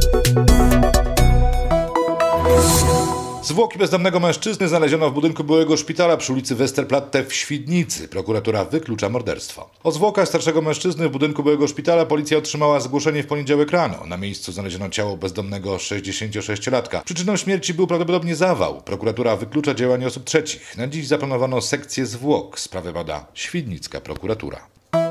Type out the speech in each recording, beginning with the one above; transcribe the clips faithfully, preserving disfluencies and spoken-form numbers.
Zwłoki bezdomnego mężczyzny znaleziono w budynku byłego szpitala przy ulicy Westerplatte w Świdnicy. Prokuratura wyklucza morderstwo. O zwłokach starszego mężczyzny w budynku byłego szpitala policja otrzymała zgłoszenie w poniedziałek rano. Na miejscu znaleziono ciało bezdomnego sześćdziesięciosześciolatka. Przyczyną śmierci był prawdopodobnie zawał. Prokuratura wyklucza działanie osób trzecich. Na dziś zaplanowano sekcję zwłok. Sprawę bada świdnicka prokuratura.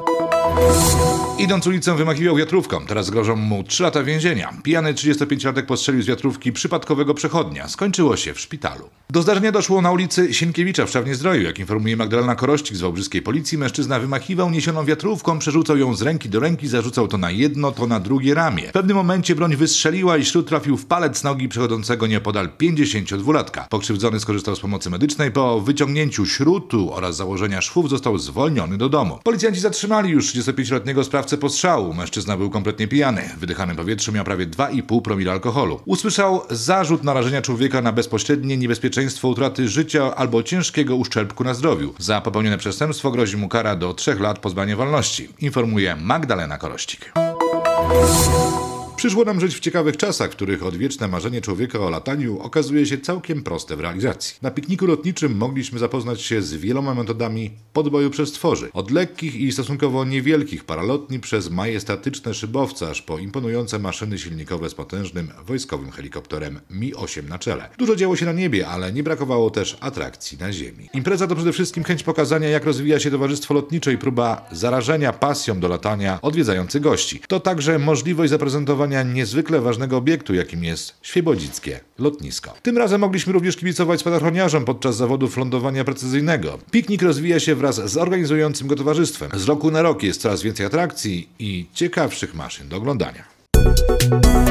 Idąc ulicą wymachiwał wiatrówką. Teraz grożą mu trzy lata więzienia. Pijany trzydziestopięciolatek postrzelił z wiatrówki przypadkowego przechodnia. Skończyło się w szpitalu. Do zdarzenia doszło na ulicy Sienkiewicza w Szawnie-Zdroju. Jak informuje Magdalena Korościk z wałbrzyskiej policji, mężczyzna wymachiwał niesioną wiatrówką, przerzucał ją z ręki do ręki, zarzucał to na jedno, to na drugie ramię. W pewnym momencie broń wystrzeliła i śrut trafił w palec nogi przechodzącego nieopodal pięćdziesięciodwulatka. Pokrzywdzony skorzystał z pomocy medycznej. Po wyciągnięciu śrutu oraz założenia szwów został zwolniony do domu. Policjanci zatrzymali już trzydziestopięcioletniego sprawcę postrzału. Mężczyzna był kompletnie pijany. W wydychanym powietrzu miał prawie dwa i pół promila alkoholu. Usłyszał zarzut narażenia człowieka na bezpośrednie niebezpieczeństwo utraty życia albo ciężkiego uszczerbku na zdrowiu. Za popełnione przestępstwo grozi mu kara do trzech lat pozbawienia wolności, informuje Magdalena Korościk. Przyszło nam żyć w ciekawych czasach, w których odwieczne marzenie człowieka o lataniu okazuje się całkiem proste w realizacji. Na pikniku lotniczym mogliśmy zapoznać się z wieloma metodami podboju przez tworzy. Od lekkich i stosunkowo niewielkich paralotni przez majestatyczne szybowce, aż po imponujące maszyny silnikowe z potężnym wojskowym helikopterem Mi osiem na czele. Dużo działo się na niebie, ale nie brakowało też atrakcji na ziemi. Impreza to przede wszystkim chęć pokazania, jak rozwija się towarzystwo lotnicze i próba zarażenia pasją do latania odwiedzających gości. To także możliwość zaprezentowania niezwykle ważnego obiektu, jakim jest świebodzickie lotnisko. Tym razem mogliśmy również kibicować spadochroniarzom podczas zawodów lądowania precyzyjnego. Piknik rozwija się wraz z organizującym go towarzystwem. Z roku na rok jest coraz więcej atrakcji i ciekawszych maszyn do oglądania.